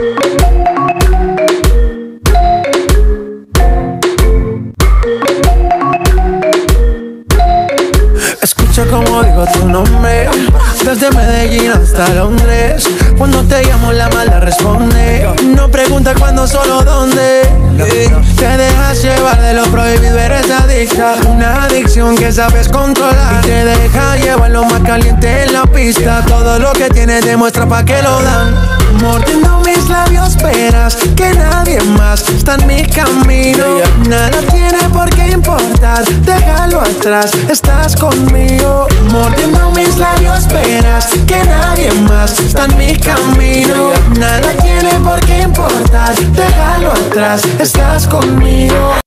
Escucha como digo tu nombre, desde Medellín hasta Londres. Cuando te llamo la mala responde. No pregunta cuándo, solo dónde. Te dejas llevar de lo prohibido, eres adicta. Una adicción que sabes controlar y te deja llevar lo más caliente en la pista. Todo lo que tienes demuestra pa' que lo dan. Mordiendo mis labios esperas que nadie más está en mi camino. Nada tiene por qué importar, déjalo atrás, estás conmigo. Mordiendo mis labios esperas que nadie más está en mi camino. Nada tiene por qué importar, déjalo atrás, estás conmigo.